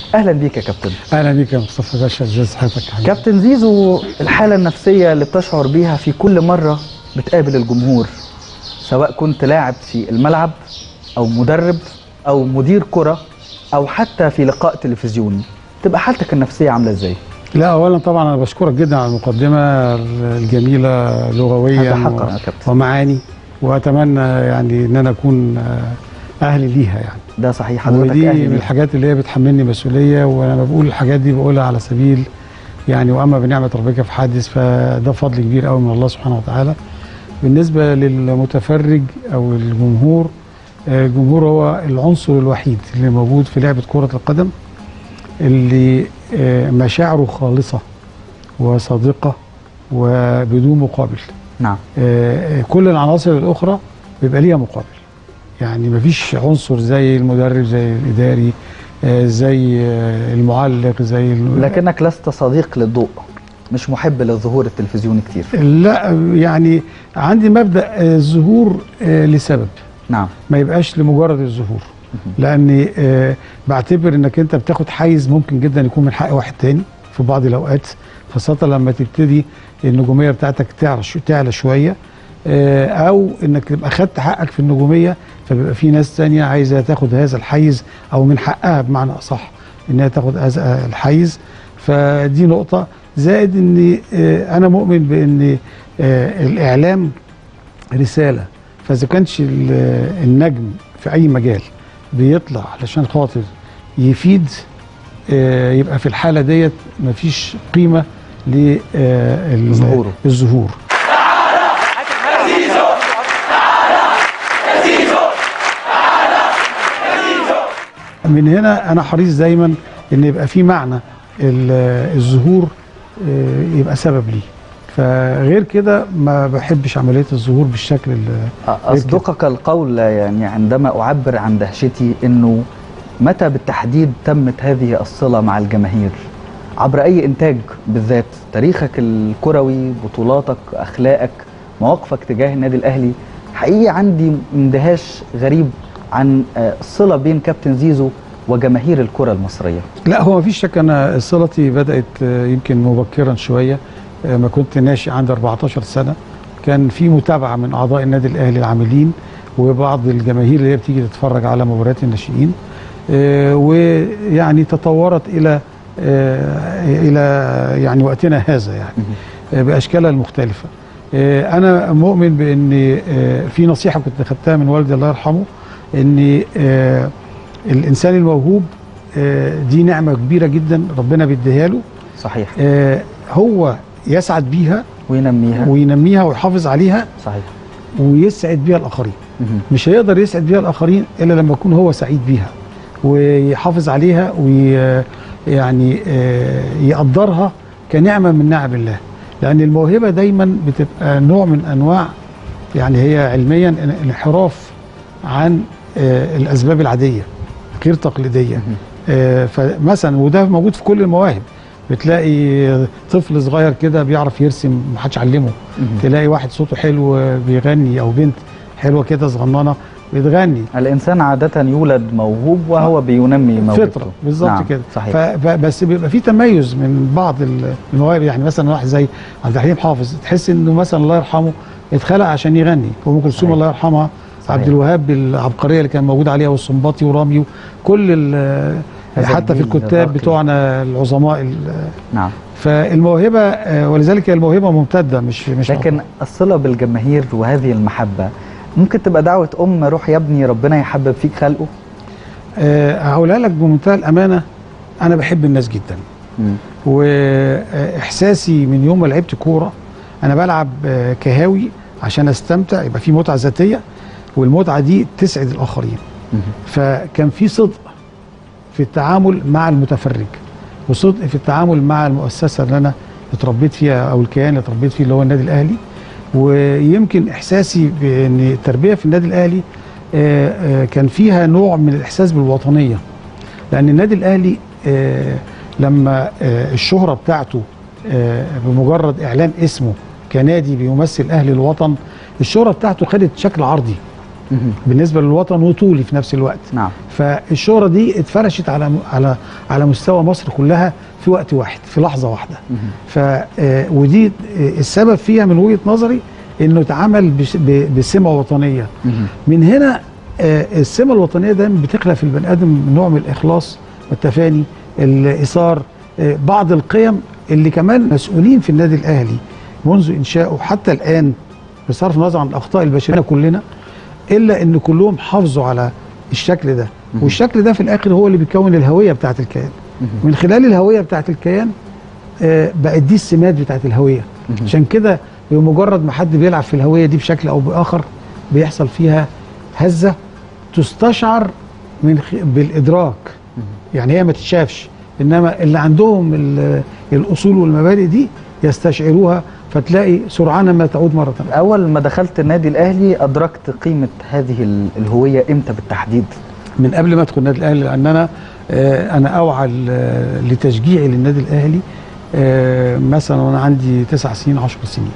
اهلا بيك يا كابتن. اهلا بيك يا مصطفى باشا، ازي صحتك يا حبيبي؟ كابتن زيزو، الحاله النفسيه اللي بتشعر بيها في كل مره بتقابل الجمهور، سواء كنت لاعب في الملعب او مدرب او مدير كره او حتى في لقاء تلفزيوني، تبقى حالتك النفسيه عامله ازاي؟ لا، اولا طبعا انا بشكرك جدا على المقدمه الجميله لغويا ومعاني، واتمنى يعني ان انا اكون اهلي ليها يعني. ده صحيح، حضرتك ودي اهلي من الحاجات اللي هي بتحملني مسؤوليه، وانا بقول الحاجات دي بقولها على سبيل يعني واما بنعمه ربك فحدث، فده فضل كبير قوي من الله سبحانه وتعالى. بالنسبه للمتفرج او الجمهور، الجمهور هو العنصر الوحيد اللي موجود في لعبه كره القدم اللي مشاعره خالصة وصادقة وبدون مقابل. نعم. كل العناصر الأخرى بيبقى ليها مقابل، يعني مفيش عنصر زي المدرب، زي الإداري، زي المعلق، زي لكنك لست صديق للضوء، مش محب للظهور التلفزيوني كتير. لا، يعني عندي مبدأ الظهور لسبب. نعم. ما يبقاش لمجرد الظهور، لاني بعتبر انك انت بتاخد حيز ممكن جدا يكون من حق واحد تاني في بعض الاوقات، خاصه لما تبتدي النجوميه بتاعتك تعلى شويه، او انك تبقى خدت حقك في النجوميه، فبيبقى في ناس تانيه عايزه تاخد هذا الحيز، او من حقها بمعنى اصح انها تاخد هذا الحيز. فدي نقطه، زائد اني انا مؤمن بان الاعلام رساله، فاذا كانش النجم في اي مجال بيطلع علشان خاطر يفيد، يبقى في الحاله ديت مفيش قيمه للظهور. من هنا انا حريص دايما ان يبقى في معنى الظهور، يبقى سبب ليه. فغير كده ما بحبش عمليه الظهور بالشكل أصدقك القول يعني عندما أعبر عن دهشتي أنه متى بالتحديد تمت هذه الصلة مع الجماهير؟ عبر أي إنتاج بالذات؟ تاريخك الكروي، بطولاتك، أخلاقك، مواقفك تجاه النادي الأهلي. حقيقي عندي اندهاش غريب عن الصلة بين كابتن زيزو وجماهير الكرة المصرية. لا، هو مفيش شك. أنا صلتي بدأت يمكن مبكرا شوية، ما كنت ناشئ عندي 14 سنة، كان في متابعة من أعضاء النادي الأهلي العاملين وبعض الجماهير اللي هي بتيجي تتفرج على مباريات الناشئين، ويعني تطورت إلى يعني وقتنا هذا يعني بأشكالها المختلفة. أنا مؤمن بأن في نصيحة كنت خدتها من والدي الله يرحمه، أن الإنسان الموهوب دي نعمة كبيرة جدا ربنا بيديها له. صحيح. هو يسعد بيها وينميها ويحافظ عليها. صحيح. ويسعد بيها الآخرين. مش هيقدر يسعد بيها الآخرين إلا لما يكون هو سعيد بيها ويحافظ عليها ويعني يقدرها كنعمة من نعم الله. لأن الموهبة دايما بتبقى نوع من أنواع، يعني هي علميا انحراف عن الأسباب العادية غير تقليدية. فمثلا وده موجود في كل المواهب، بتلاقي طفل صغير كده بيعرف يرسم محدش علمه، تلاقي واحد صوته حلو بيغني، او بنت حلوه كده صغننه بتغني. الانسان عاده يولد موهوب وهو بينمي موهبته. فطره بالظبط. نعم. كده صحيح. بس بيبقى في تميز من بعض المواهب، يعني مثلا واحد زي عبد الحليم حافظ تحس انه مثلا الله يرحمه اتخلق عشان يغني، وام كلثوم الله يرحمها، عبد الوهاب بالعبقريه اللي كان موجود عليها، والسنباطي ورامي، كل حتى في الكتاب بتوعنا العظماء. نعم. فالموهبه ولذلك الموهبه ممتده، مش لكن مطلع. الصله بالجماهير وهذه المحبه ممكن تبقى دعوه روح يا ابني ربنا يحبب فيك خلقه. هقولها لك بمنتهى الامانه، انا بحب الناس جدا. واحساسي من يوم ما لعبت كوره، انا بلعب كهاوي عشان استمتع، يبقى في متعه ذاتيه، والمتعه دي تسعد الاخرين. فكان في صدق في التعامل مع المتفرج، وصدق في التعامل مع المؤسسه اللي انا اتربيت فيها، او الكيان اللي اتربيت فيه اللي هو النادي الاهلي. ويمكن احساسي بان التربيه في النادي الاهلي كان فيها نوع من الاحساس بالوطنيه، لان النادي الاهلي لما الشهره بتاعته بمجرد اعلان اسمه كنادي بيمثل اهل الوطن، الشهره بتاعته خدت شكل عرضي. بالنسبه للوطن وطولي في نفس الوقت. نعم. فالشهره دي اتفرشت على مستوى مصر كلها في وقت واحد، في لحظه واحده. ودي السبب فيها من وجهه نظري انه اتعمل بسمه وطنيه. من هنا السمه الوطنيه دايما بتخلق في البني ادم نوع من الاخلاص والتفاني، الايثار، بعض القيم اللي كمان مسؤولين في النادي الاهلي منذ انشائه حتى الان، بصرف النظر عن الاخطاء البشريه كلنا، الا ان كلهم حافظوا على الشكل ده. والشكل ده في الاخر هو اللي بيكون الهويه بتاعه الكيان. من خلال الهويه بتاعه الكيان بقت دي السمات بتاعه الهويه. عشان كده بمجرد ما حد بيلعب في الهويه دي بشكل او باخر بيحصل فيها هزه تستشعر بالادراك، يعني هي ما تتشافش، انما اللي عندهم الاصول والمبادئ دي يستشعروها، فتلاقي سرعان ما تعود مره ثانيه. اول ما دخلت النادي الاهلي ادركت قيمه هذه الهويه امتى بالتحديد؟ من قبل ما ادخل النادي الاهلي، لان انا اوعى لتشجيعي للنادي الاهلي مثلا وانا عندي 9 سنين 10 سنين.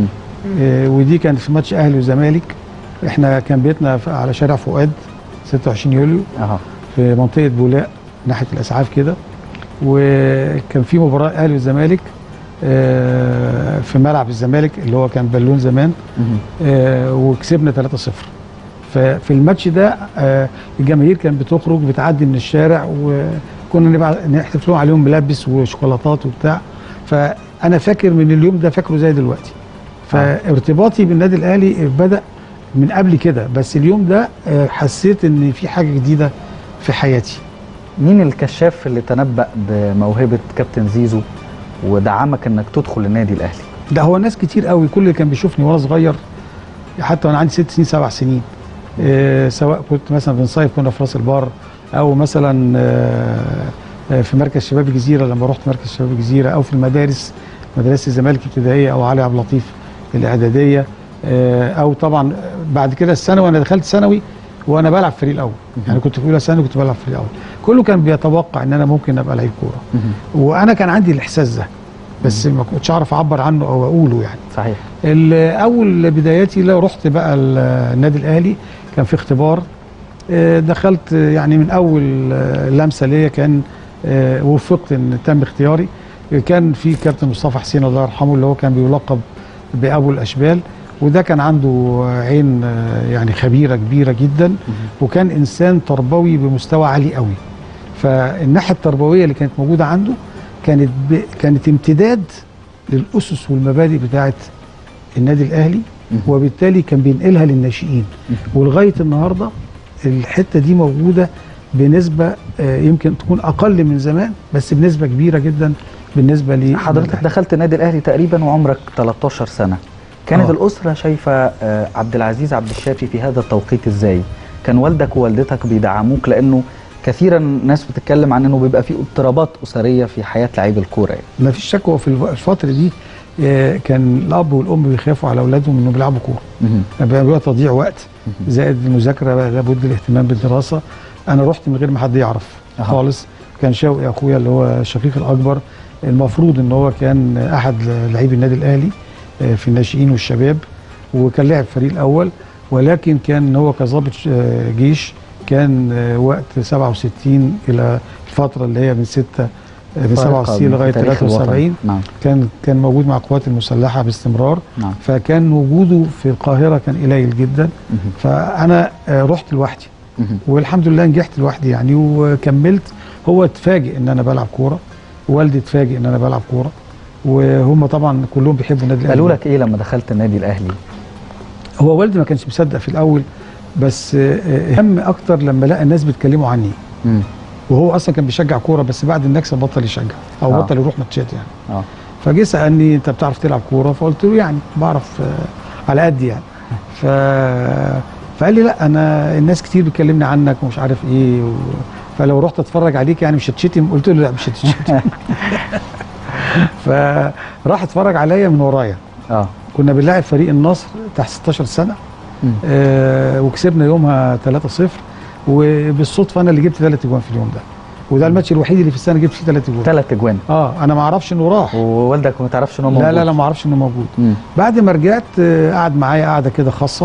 ودي كانت في ماتش اهلي وزمالك. احنا كان بيتنا على شارع فؤاد 26 يوليو في منطقه بولاق ناحيه الاسعاف كده، وكان في مباراه اهلي والزمالك في ملعب الزمالك اللي هو كان بالون زمان، وكسبنا 3-0. ففي الماتش ده الجماهير كانت بتخرج بتعدي من الشارع، وكنا نحتفل عليهم ملابس وشوكولاتات وبتاع. فانا فاكر من اليوم ده، فاكره زي دلوقتي. فارتباطي بالنادي الاهلي بدا من قبل كده، بس اليوم ده حسيت ان في حاجه جديده في حياتي. مين الكشاف اللي تنبأ بموهبه كابتن زيزو ودعمك انك تدخل النادي الاهلي؟ ده هو ناس كتير قوي، كل اللي كان بيشوفني وانا صغير، حتى وانا عندي 6 سنين 7 سنين، سواء كنت مثلا بنصيف كنا في راس البر، او مثلا في مركز شباب الجزيره لما رحت مركز شباب الجزيره، او في المدارس، مدرسه الزمالك الابتدائيه او علي عبد اللطيف الاعداديه، او طبعا بعد كده الثانوي. انا دخلت ثانوي وانا بلعب فريق الاول، يعني كنت في اولى ثانوي كنت بلعب فريق الاول. كله كان بيتوقع ان انا ممكن ابقى لعيب كوره، وانا كان عندي الاحساس ده، بس ما كنتش اعرف اعبر عنه او اقوله يعني. صحيح. اول بداياتي رحت بقى النادي الاهلي، كان في اختبار، دخلت يعني من اول لمسه ليا كان وفقت ان تم اختياري. كان في كابتن مصطفى حسين الله يرحمه، اللي هو كان بيلقب بابو الاشبال، وده كان عنده عين يعني خبيره كبيره جدا، وكان انسان تربوي بمستوى عالي قوي. فالناحيه التربويه اللي كانت موجوده عنده كانت امتداد للاسس والمبادئ بتاعه النادي الاهلي، وبالتالي كان بينقلها للناشئين. ولغايه النهارده الحته دي موجوده بنسبه يمكن تكون اقل من زمان، بس بنسبه كبيره جدا بالنسبه لي. حضرتك دخلت النادي الاهلي تقريبا وعمرك 13 سنه. كانت الاسره شايفه عبد العزيز عبد الشافي في هذا التوقيت ازاي؟ كان والدك ووالدتك بيدعموك؟ لانه كثيرا ناس بتتكلم عن انه بيبقى في اضطرابات اسريه في حياه لعيب الكوره يعني. ما فيش شك، هو في الفتره دي كان الاب والام بيخافوا على اولادهم انه بيلعبوا كوره، بيبقى تضييع وقت، زائد المذاكره لابد الاهتمام بالدراسه. انا رحت من غير ما حد يعرف خالص. كان شوقي اخويا اللي هو الشقيق الاكبر، المفروض ان هو كان احد لاعبي النادي الاهلي في الناشئين والشباب، وكان لاعب فريق الاول، ولكن كان هو كظابط جيش كان وقت 67 الى الفتره اللي هي من 67 لغايه 73. نعم. كان موجود مع القوات المسلحه باستمرار. نعم. فكان وجوده في القاهره كان قليل جدا. فانا رحت لوحدي، والحمد لله نجحت لوحدي يعني وكملت. هو اتفاجئ ان انا بلعب كوره، والدي اتفاجئ ان انا بلعب كوره، وهم طبعا كلهم بيحبوا النادي الاهلي. قالوا لك ايه لما دخلت النادي الاهلي؟ هو والدي ما كانش مصدق في الاول، بس هم اكتر لما لقى الناس بيتكلموا عني. وهو اصلا كان بيشجع كوره، بس بعد النكسه بطل يشجع او بطل يروح ماتشات يعني. فجه سالني انت بتعرف تلعب كوره؟ فقلت له يعني بعرف على قدي يعني. فقال لي لا، انا الناس كتير بتكلمني عنك ومش عارف ايه فلو رحت اتفرج عليك يعني مش هتشتم؟ قلت له لا مش هتشتم. فراح اتفرج عليا من ورايا. كنا بنلاعب فريق النصر تحت 16 سنه، وكسبنا يومها 3-0، وبالصدفه انا اللي جبت 3 اجوان في اليوم ده، وده الماتش الوحيد اللي في السنه جبت فيه 3 اجوان. 3 اجوان؟ انا ما اعرفش انه راح. ووالدك ما تعرفش انه موجود؟ لا ما اعرفش انه موجود. بعد ما رجعت قعد معايا قعده كده خاصه،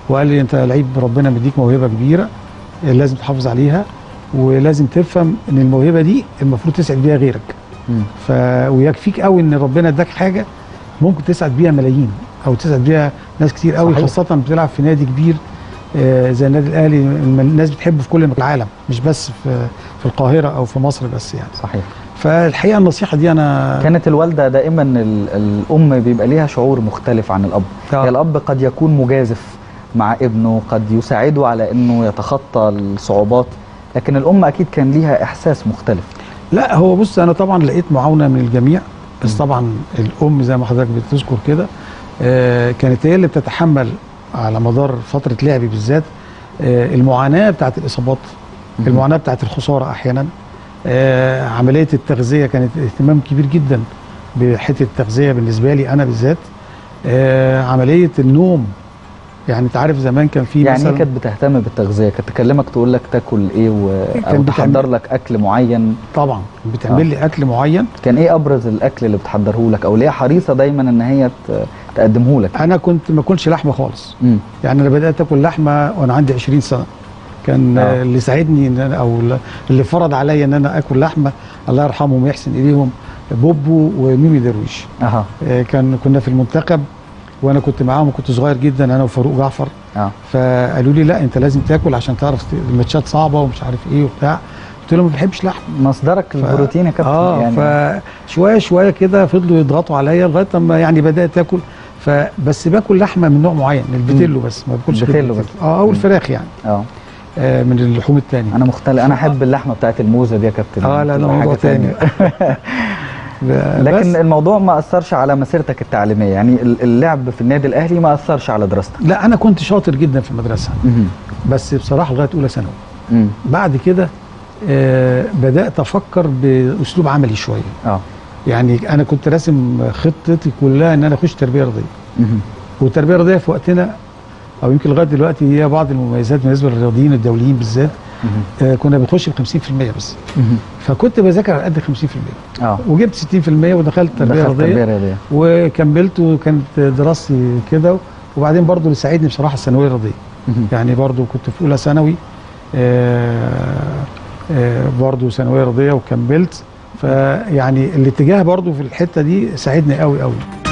وقال لي انت لعيب ربنا مديك موهبه كبيره لازم تحافظ عليها، ولازم تفهم ان الموهبه دي المفروض تسعد بيها غيرك. ويكفيك قوي ان ربنا اداك حاجه ممكن تسعد بيها ملايين او تسعد بيها ناس كتير قوي، خاصه بتلعب في نادي كبير زي النادي الاهلي. الناس بتحبه في كل مكان العالم، مش بس في القاهره او في مصر بس يعني. صحيح. فالحقيقه النصيحه دي انا كانت الوالده دائما الام بيبقى ليها شعور مختلف عن الاب. يعني الاب قد يكون مجازف مع ابنه، قد يساعده على انه يتخطى الصعوبات، لكن الام اكيد كان ليها احساس مختلف. لا هو بص، انا طبعا لقيت معاونه من الجميع، بس طبعا الام زي ما حضرتك بتذكر كده كانت هي اللي بتتحمل على مدار فتره لعبي بالذات المعاناه بتاعت الاصابات، المعاناه بتاعت الخساره احيانا. عمليه التغذيه كانت اهتمام كبير جدا بحته التغذيه بالنسبه لي انا بالذات. عمليه النوم، يعني انت عارف زمان كان في يعني مثلا كانت بتهتم بالتغذيه، كانت تكلمك تقول لك تاكل ايه او تحضر لك اكل معين؟ طبعا بتعمل لي اكل معين. كان ايه ابرز الاكل اللي بتحضره لك او ليه حريصه دايما ان هي تقدمه لك؟ انا كنت ما اكلش لحمه خالص. يعني انا بدات اكل لحمه وانا عندي 20 سنه. كان اللي ساعدني ان انا او اللي فرض عليا ان انا اكل لحمه الله يرحمهم ويحسن اليهم بوبو وميمي درويش. كنا في المنتخب وانا كنت معاهم وكنت صغير جدا انا وفاروق جعفر. فقالوا لي لا انت لازم تاكل عشان تعرف الماتشات صعبه ومش عارف ايه وبتاع. قلت لهم ما بحبش لحم. مصدرك البروتين يا كابتن. يعني فشويه شويه كده فضلوا يضغطوا عليا لغايه اما يعني بدات اكل. فبس باكل لحمه من نوع معين، البيتيلو بس، ما باكلش البيتيلو بس. او الفراخ يعني. من اللحوم الثانيه. انا مختلف، انا احب اللحمه بتاعت الموزه دي يا كابتن. لا موضوع ثاني. لكن الموضوع ما اثرش على مسيرتك التعليميه، يعني اللعب في النادي الاهلي ما اثرش على دراستك؟ لا انا كنت شاطر جدا في المدرسه بس بصراحه لغايه اولى ثانوي. بعد كده بدات افكر باسلوب عملي شويه. يعني انا كنت راسم خطتي كلها ان انا اخش تربيه رياضيه. والتربيه الرياضيه في وقتنا او يمكن لغايه دلوقتي هي بعض المميزات بالنسبه للرياضيين الدوليين بالذات. كنا بنخش ب 50% بس. فكنت بذاكر على قد 50%. وجبت 60% ودخلت تربيه رياضيه وكملت، وكانت دراستي كده. وبعدين برضو اللي ساعدني بصراحه الثانويه الرياضيه. يعني برضو كنت في اولى ثانوي برضو ثانويه رياضيه وكملت. فيعني الاتجاه برضو في الحته دي ساعدني قوي قوي.